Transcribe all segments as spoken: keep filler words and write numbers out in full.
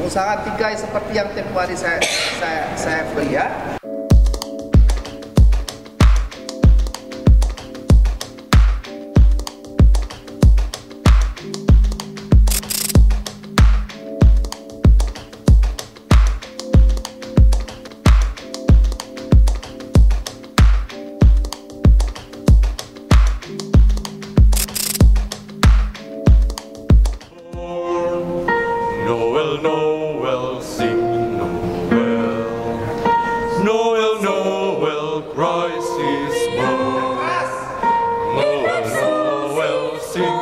Usaha tiga seperti yang tempoh hari saya saya saya beri ya. Noel, Noel, sing Noel. Noel, Noel, Christ is born. Noel, Noel, sing.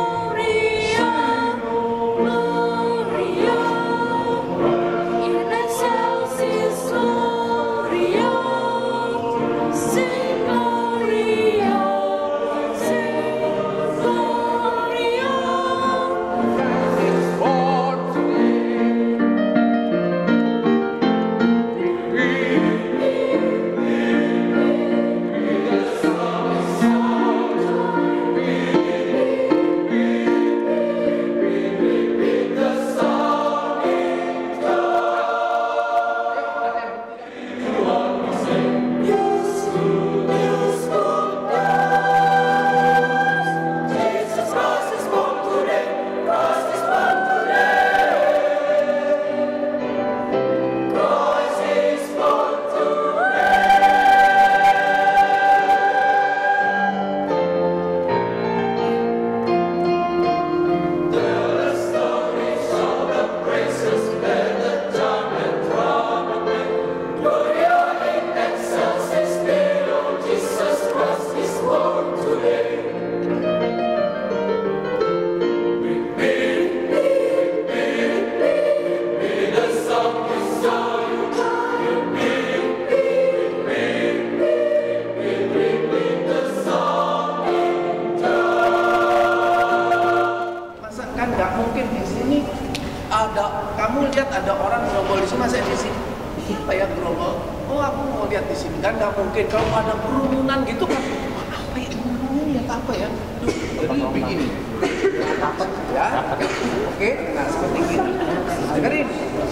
Nggak mungkin di sini ada, kamu lihat ada orang gerobol di sini, masa di sini apa ya gerobol? Oh aku mau lihat di sini, kan nggak mungkin. Kalau ada kerumunan gitu kan, apa ya kerumunan, lihat apa ya? Jadi begini, rapat ya, oke, nah seperti gini. Dengerin,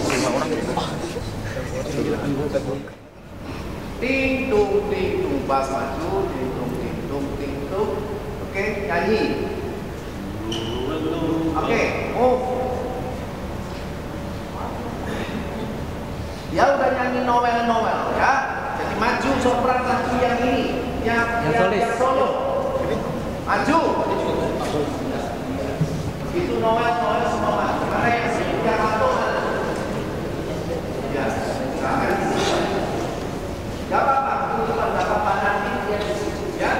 ting tung ting tung, pas maju, ting tung ting tung ting tung, oke, nyanyi. Oke, okay. Oh, ya udah nyanyi Noel Noel ya. Jadi maju sopran maju yang ini, yang yang, yang, yang solo. Maju. Itu Noel Noel semua maju. Karena yang sini yang satu. Ya, jangan. Gak apa-apa, itu kan gak apa-apa nanti dia di situ ya.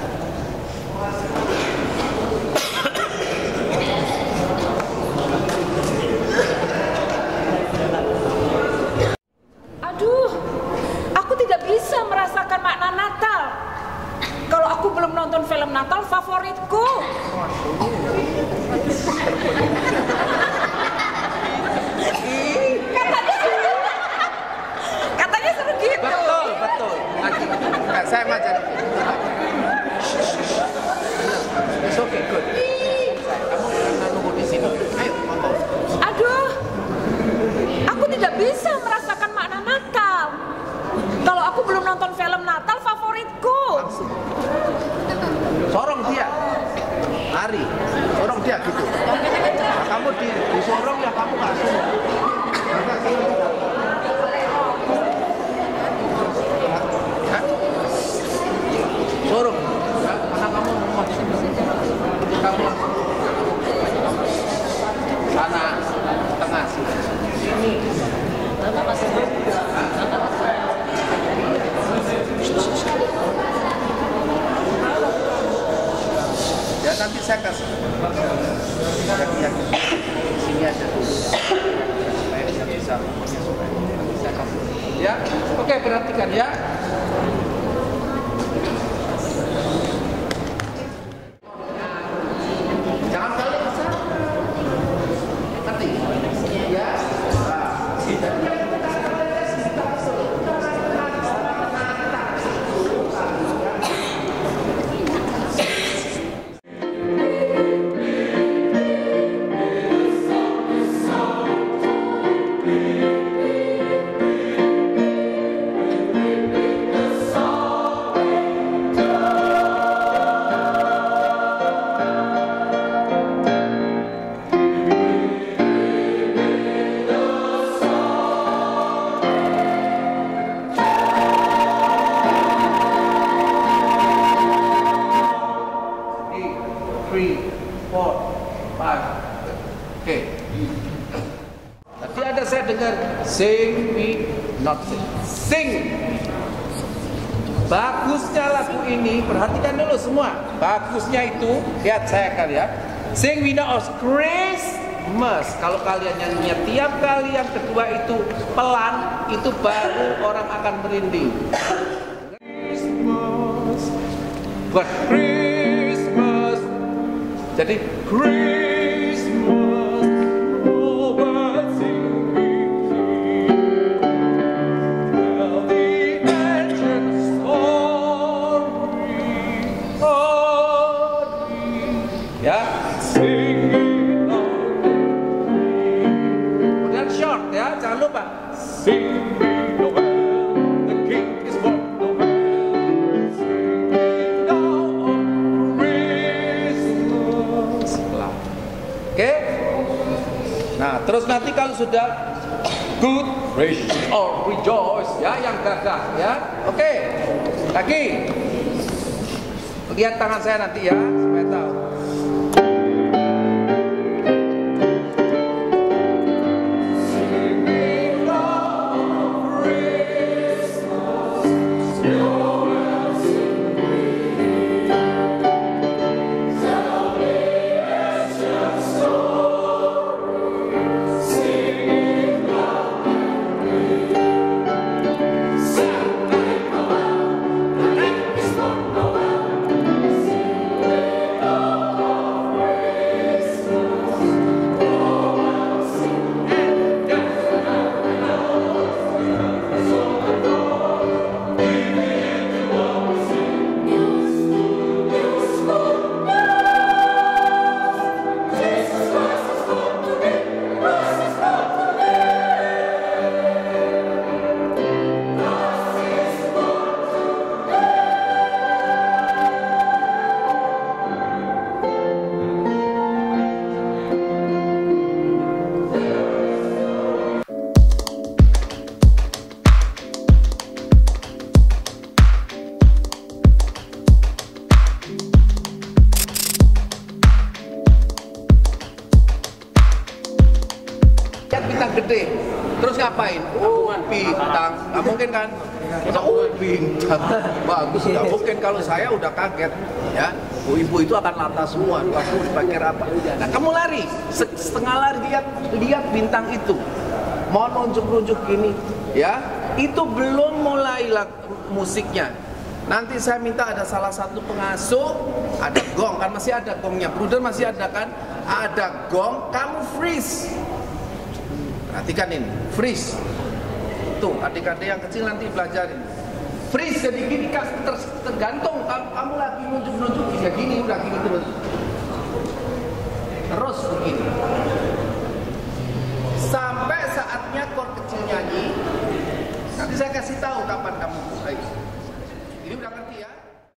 Merasakan makna Natal kalau aku belum nonton film Natal favoritku. katanya katanya seru gitu. Betul betul. Nah, saya mau jadi. It's okay, good. Kamu jangan nunggu di sini. Ayo, ngomong. Aduh, aku tidak bisa merasakan makna Natal kalau aku belum nonton film Natal favoritku. Langsung. Sorong dia, lari, sorong dia gitu. Nah, kamu di, disorong ya kamu nggak suruh. Sorong, karena kamu mau di sini. Kamu langsung sana, tengah sini. Ya nanti saya kasih yang yang sini aja supaya saya bisa nanti saya kasih ya. Oke, perhatikan ya. Jangan balik ke sana. Ngerti? Ya. Be Tadi ada saya dengar sing we not sing. Sing. Bagusnya lagu ini, perhatikan dulu semua. Bagusnya itu, lihat saya akan ya. Sing we not of Christmas. Kalau kalian nyanyinya tiap kali yang kedua itu pelan, itu baru orang akan merinding. Christmas, buat Christmas. Jadi Christmas, oh but sing we tell the ancient story of me. Ya, sing kemudian short ya, jangan lupa sing Noel, the king is born Noel, sing now of Christmas. Oke? Nah, terus nanti kalau sudah good, gracious or rejoice ya, yang gagah ya. Oke. Lagi. Lihat tangan saya nanti ya, supaya tahu. Bintang gede, terus ngapain? Uh, bintang, nggak mungkin kan? Oh, bintang, bagus. Nggak mungkin kalau saya udah kaget, ya. Oh, ibu itu akan lata semua. Aku dipakai apa? Nah, kamu lari, setengah lari lihat, lihat bintang itu. Mau nunjuk-nunjuk gini, ya. Itu belum mulai musiknya. Nanti saya minta ada salah satu pengasuh, ada gong kan, masih ada gongnya. Bruder masih ada kan? Ada gong, kamu freeze. Perhatikan ini, freeze. Tuh, adik-adik yang kecil nanti belajarin. Freeze jadi gini kan, ter tergantung kamu, kamu lagi nunjuk-nunjuk bisa gini, udah gini terus.